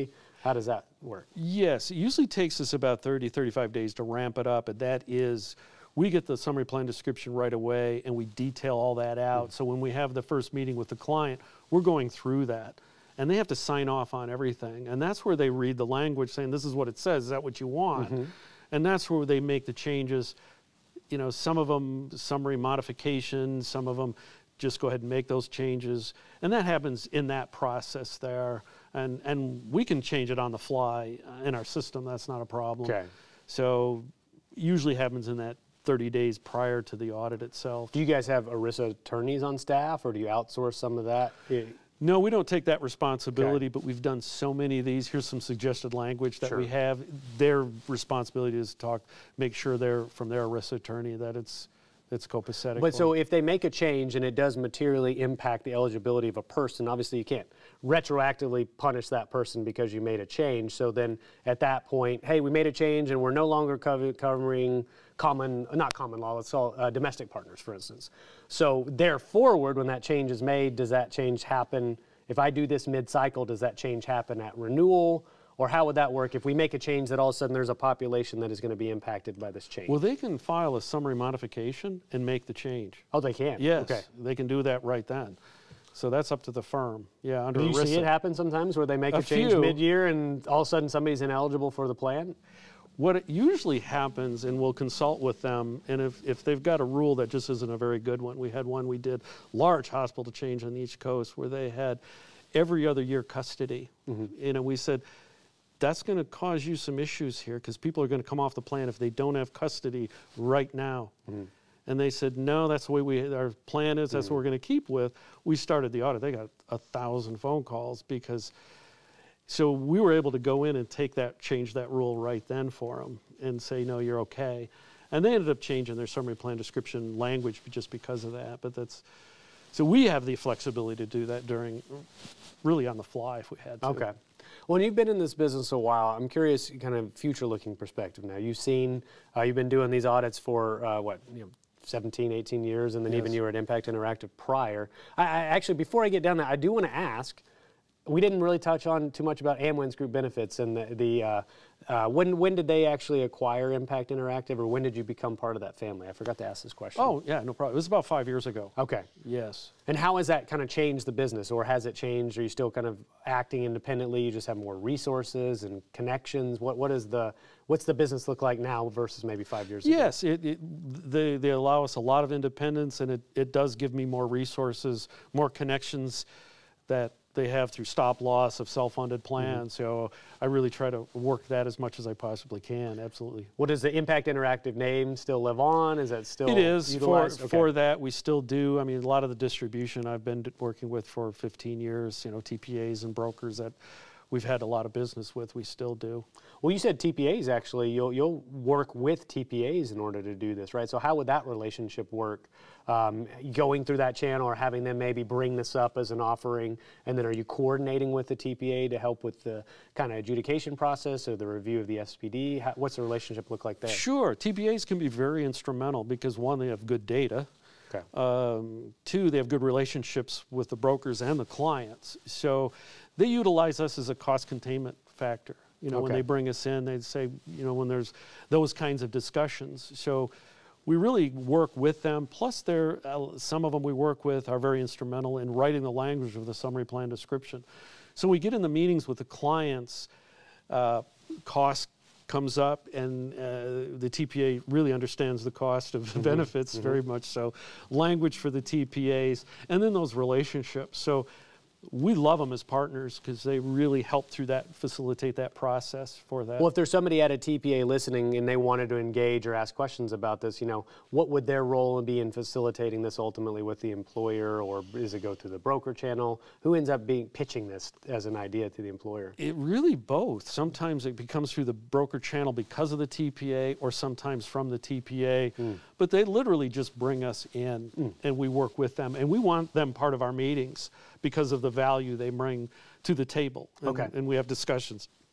How does that work? Yes, it usually takes us about thirty, thirty-five days to ramp it up, and that is, we get the summary plan description right away, and we detail all that out. Mm. So when we have the first meeting with the client, we're going through that, and they have to sign off on everything, and that's where they read the language saying, this is what it says, is that what you want? Mm-hmm. And that's where they make the changes. You know, some of them summary modifications, some of them just go ahead and make those changes, and that happens in that process there. And, and we can change it on the fly in our system. That's not a problem. Okay. So usually happens in that thirty days prior to the audit itself. Do you guys have ERISA attorneys on staff, or do you outsource some of that? No, we don't take that responsibility, okay. But we've done so many of these. Here's some suggested language that sure. we have. Their responsibility is to talk, make sure they're from their ERISA attorney that it's it's copacetic. But so if they make a change and it does materially impact the eligibility of a person, obviously you can't retroactively punish that person because you made a change. So then at that point, hey, we made a change and we're no longer cover covering common, not common law, let's call uh, domestic partners, for instance. So there forward, when that change is made, does that change happen? If I do this mid-cycle, does that change happen at renewal? Or how would that work if we make a change that all of a sudden there's a population that is going to be impacted by this change? Well, they can file a summary modification and make the change. Oh, they can? Yes, okay. They can do that right then. So that's up to the firm. Yeah, under Do you ERISA. see it happen sometimes where they make a, a change mid-year and all of a sudden somebody's ineligible for the plan? What it usually happens, and we'll consult with them, and if, if they've got a rule that just isn't a very good one, we had one we did, large hospital change on the East Coast where they had every other year custody. Mm-hmm. You know, we said, that's going to cause you some issues here because people are going to come off the plan if they don't have custody right now. Mm-hmm. And they said, no, that's the way we, our plan is, that's mm-hmm. what we're going to keep with. We started the audit. They got a thousand phone calls because, so we were able to go in and take that, change that rule right then for them and say, no, you're okay. And they ended up changing their summary plan description language just because of that. But that's, so we have the flexibility to do that during, really on the fly if we had to. Okay. Well, you've been in this business a while. I'm curious, kind of future-looking perspective now. You've seen, uh, you've been doing these audits for, uh, what, you know, seventeen, eighteen years, and then yes. even you were at Impact Interactive prior. I, I actually, before I get down there, I do want to ask, we didn't really touch on too much about Amwins Group Benefits and the, the uh, uh, when, when did they actually acquire Impact Interactive, or when did you become part of that family? I forgot to ask this question. Oh, yeah, no problem. It was about five years ago. Okay. Yes. And how has that kind of changed the business, or has it changed? Are you still kind of acting independently? You just have more resources and connections? What, what is the, what's the business look like now versus maybe five years ago? Yes, it, it, they, they allow us a lot of independence, and it, it does give me more resources, more connections that they have through stop loss of self-funded plans. Mm-hmm. So I really try to work that as much as I possibly can, absolutely. Well, does the Impact Interactive name still live on? Is that still It is. utilized? For, okay. for that, we still do. I mean, a lot of the distribution I've been working with for fifteen years, you know, T P As and brokers that we've had a lot of business with, we still do. Well, you said T P As actually. You'll, you'll work with T P As in order to do this, right? So how would that relationship work? Um, going through that channel or having them maybe bring this up as an offering, and then are you coordinating with the T P A to help with the kind of adjudication process or the review of the S P D? How, what's the relationship look like there? Sure. T P As can be very instrumental because, one, they have good data. Okay. Um, two, they have good relationships with the brokers and the clients. So they utilize us as a cost containment factor. You know, okay. when they bring us in, they say, you know, when there's those kinds of discussions. So we really work with them. Plus, they're, uh, some of them we work with are very instrumental in writing the language of the summary plan description. So we get in the meetings with the clients, uh, cost comes up, and uh, the T P A really understands the cost of mm-hmm. benefits, mm-hmm. very much so. Language for the T P As, and then those relationships. So we love them as partners because they really help through that, facilitate that process for that. Well, if there's somebody at a T P A listening and they wanted to engage or ask questions about this, you know, what would their role be in facilitating this ultimately with the employer, or does it go through the broker channel? Who ends up being pitching this as an idea to the employer? It really both. Sometimes it becomes through the broker channel because of the T P A, or sometimes from the T P A. Mm. But they literally just bring us in mm. and we work with them, and we want them part of our meetings because of the value they bring to the table. And, okay. and we have discussions.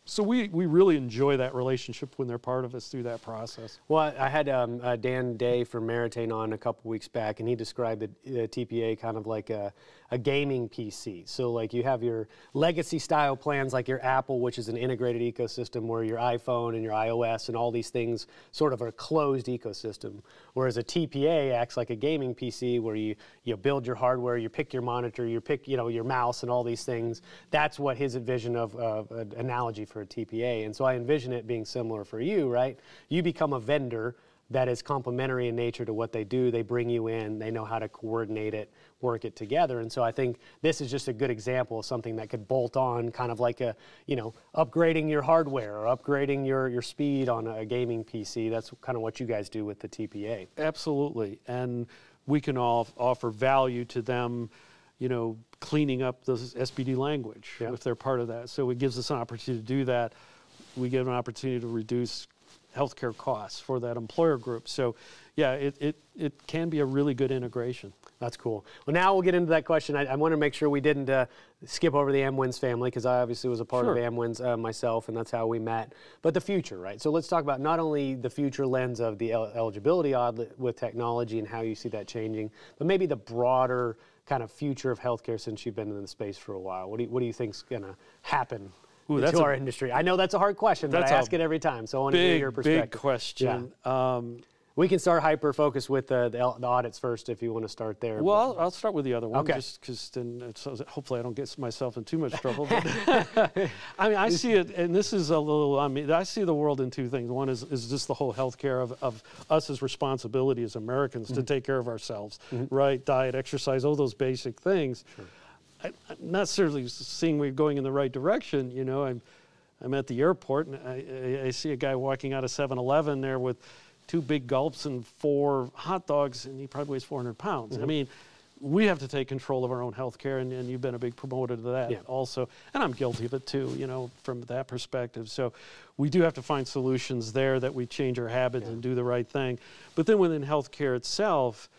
So we, we really enjoy that relationship when they're part of us through that process. Well, I had um, uh, Dan Day from Meritain on a couple weeks back, and he described the, the T P A kind of like a, a gaming P C. So like you have your legacy style plans like your Apple, which is an integrated ecosystem where your iPhone and your iOS and all these things sort of are a closed ecosystem. Whereas a T P A acts like a gaming P C where you, you build your hardware, you pick your monitor, you pick you know, your mouse and all these things. That's what his vision of uh, an analogy for a T P A. And so I envision it being similar for you, right? You become a vendor that is complementary in nature to what they do. They bring you in, they know how to coordinate it, work it together. And so I think this is just a good example of something that could bolt on kind of like a, you know, upgrading your hardware or upgrading your, your speed on a gaming P C. That's kind of what you guys do with the T P A. Absolutely. And we can all offer value to them, you know, cleaning up the S P D language yeah. if they're part of that. So it gives us an opportunity to do that. We give an opportunity to reduce healthcare costs for that employer group. So yeah, it, it, it can be a really good integration. That's cool. Well, now we'll get into that question. I, I want to make sure we didn't uh, skip over the Amwins family, because I obviously was a part sure. of Amwins uh, myself, and that's how we met. But the future, right? So let's talk about not only the future lens of the el eligibility audit with technology and how you see that changing, but maybe the broader kind of future of healthcare since you've been in the space for a while. What do you, what do you think is going to happen Ooh, to our industry? I know that's a hard question, but I ask it every time, so I want to hear your perspective. Big question. Yeah. Um, we can start hyper-focused with the, the, the audits first if you want to start there. Well, I'll, I'll start with the other one, okay. just because then it's, hopefully I don't get myself in too much trouble. But I mean, I see it, and this is a little, I mean, I see the world in two things. One is, is just the whole healthcare of, of us as responsibility as Americans mm-hmm. to take care of ourselves, mm-hmm. right? Diet, exercise, all those basic things. Sure. I, I'm not certainly seeing we're going in the right direction. You know, I'm, I'm at the airport, and I, I, I see a guy walking out of seven eleven there with two big gulps and four hot dogs, and he probably weighs four hundred pounds. Mm-hmm. I mean, we have to take control of our own health care, and, and you've been a big promoter to that yeah. also. And I'm guilty of it too, you know, from that perspective. So we do have to find solutions there that we change our habits yeah. and do the right thing. But then within healthcare itself,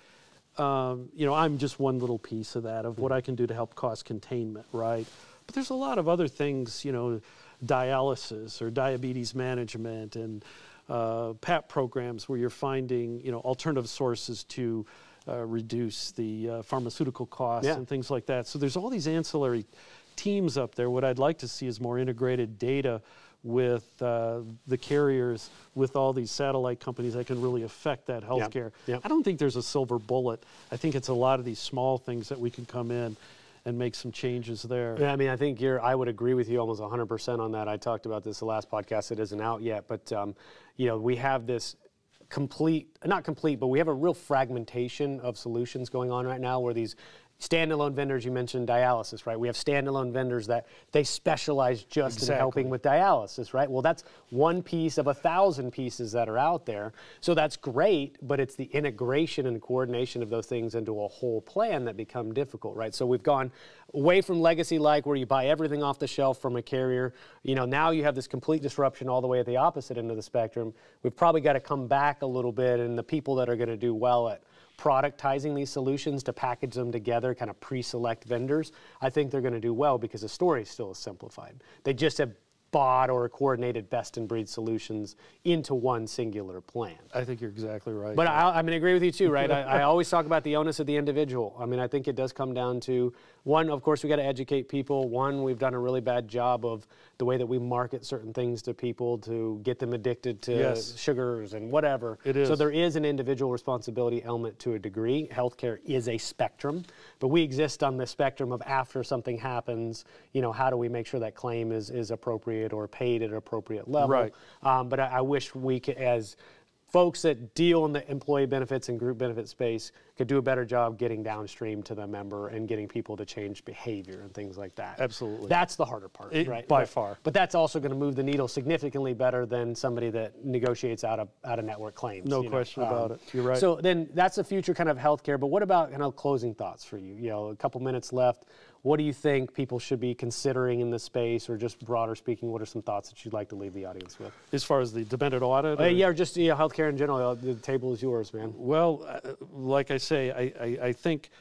um, you know, I'm just one little piece of that, of mm-hmm. what I can do to help cost containment, right? But there's a lot of other things, you know, dialysis or diabetes management and Uh, P A P programs where you're finding, you know, alternative sources to uh, reduce the uh, pharmaceutical costs yeah. and things like that. So there's all these ancillary teams up there. What I'd like to see is more integrated data with uh, the carriers, with all these satellite companies that can really affect that healthcare. Yeah. Yeah. I don't think there's a silver bullet. I think it's a lot of these small things that we can come in and make some changes there. Yeah, I mean, I think you're, I would agree with you almost one hundred percent on that. I talked about this the last podcast. It isn't out yet, but, um, you know, we have this complete, not complete, but we have a real fragmentation of solutions going on right now where these standalone vendors, you mentioned dialysis, right? We have standalone vendors that they specialize just exactly. in helping with dialysis, right? Well, that's one piece of a thousand pieces that are out there. So that's great, but it's the integration and coordination of those things into a whole plan that become difficult, right? So we've gone away from legacy-like where you buy everything off the shelf from a carrier. You know, now you have this complete disruption all the way at the opposite end of the spectrum. We've probably got to come back a little bit, and the people that are going to do well at productizing these solutions to package them together, kind of pre-select vendors, I think they're going to do well because the story still is simplified. They just have bought or coordinated best-in-breed solutions into one singular plan. I think you're exactly right. But I, I'm going to agree with you too, right? I, I always talk about the onus of the individual. I mean, I think it does come down to, one, of course, we got to educate people. One, we've done a really bad job of the way that we market certain things to people to get them addicted to yes. sugars and whatever. It is. So there is an individual responsibility element to a degree. Healthcare is a spectrum, but we exist on the spectrum of after something happens, you know, how do we make sure that claim is, is appropriate or paid at an appropriate level. Right. Um, but I, I wish we could, as folks that deal in the employee benefits and group benefit space, could do a better job getting downstream to the member and getting people to change behavior and things like that. Absolutely. That's the harder part, it, right? By but, far. But that's also going to move the needle significantly better than somebody that negotiates out of out of network claims. No you question know? about um, it. You're right. So then that's the future kind of healthcare. But what about kind of closing thoughts for you? You know, a couple minutes left. What do you think people should be considering in this space, or just broader speaking, what are some thoughts that you'd like to leave the audience with? As far as the dependent audit? Uh, yeah, or just yeah, healthcare in general. The table is yours, man. Well, uh, like I say, I, I, I think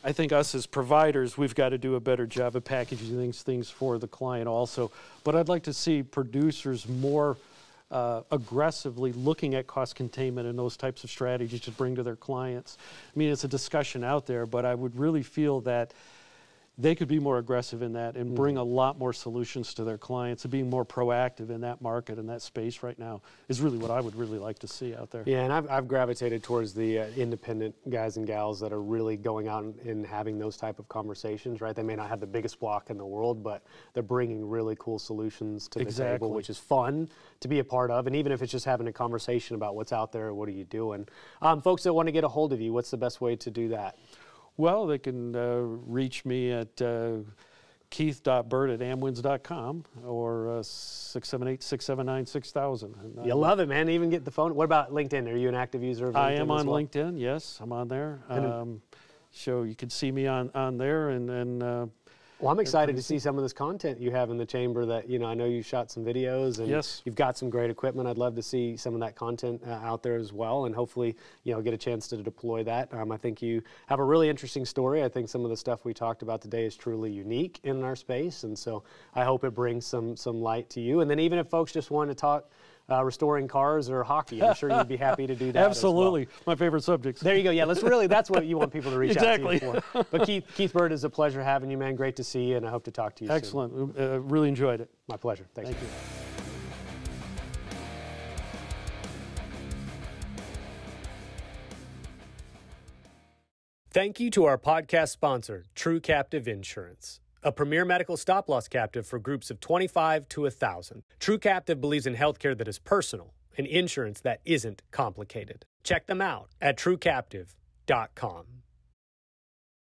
I think us as providers, we've got to do a better job of packaging these things for the client also. But I'd like to see producers more uh, aggressively looking at cost containment and those types of strategies to bring to their clients. I mean, it's a discussion out there, but I would really feel that they could be more aggressive in that and bring a lot more solutions to their clients, and being more proactive in that market and that space right now is really what I would really like to see out there. Yeah, and I've, I've gravitated towards the uh, independent guys and gals that are really going out and, and having those type of conversations, right? They may not have the biggest block in the world, but they're bringing really cool solutions to the Exactly. table, which is fun to be a part of. And even if it's just having a conversation about what's out there, what are you doing? Um, folks that want to get a hold of you, what's the best way to do that? Well, they can uh, reach me at uh, keith dot bird at amwins dot com or uh, six seven eight, six seven nine, six thousand. And, you love it, man. Even get the phone. What about LinkedIn? Are you an active user of LinkedIn? I am on well? LinkedIn, yes. I'm on there. Um, so you can see me on, on there. And, and uh, well, I'm excited to see some of this content you have in the chamber that, you know, I know you shot some videos and yes. you've got some great equipment. I'd love to see some of that content uh, out there as well, and hopefully, you know, get a chance to deploy that. Um, I think you have a really interesting story. I think some of the stuff we talked about today is truly unique in our space, and so I hope it brings some, some light to you. And then even if folks just want to talk Uh, restoring cars or hockey, I'm sure you'd be happy to do that. Absolutely, as well. My favorite subjects. There you go. Yeah, let's really, that's what you want people to reach exactly. out to you for. But Keith, Keith Bird, it's a pleasure having you, man. Great to see you, and I hope to talk to you Excellent. soon. Excellent. Uh, really enjoyed it. My pleasure. Thanks. Thank you. Thank you to our podcast sponsor, True Captive Insurance, a premier medical stop-loss captive for groups of twenty-five to one thousand. True Captive believes in healthcare that is personal and insurance that isn't complicated. Check them out at true captive dot com.